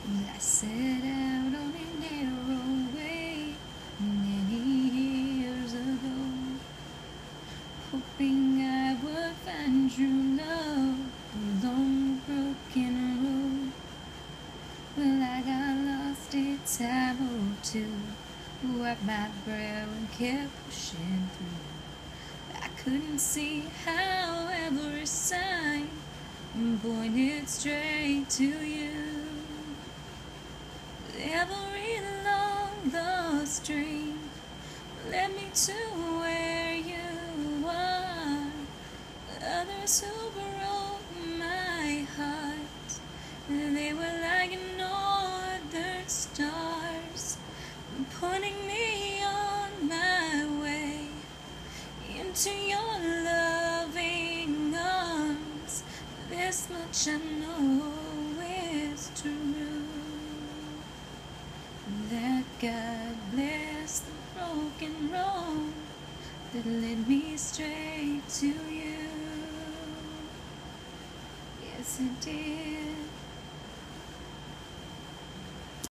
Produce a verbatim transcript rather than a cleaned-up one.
I set out on a narrow way many years ago, hoping I would find true love along the broken road. Well, I got lost a time or two, wiped my brow and kept pushing through. I couldn't see how every sign pointed straight to you. Every long lost dream led me to where you are. Others who broke my heart, they were like northern stars, pointing me on my way into your loving arms. This much I know is true, that God bless the broken road that led me straight to you. Yes, it did.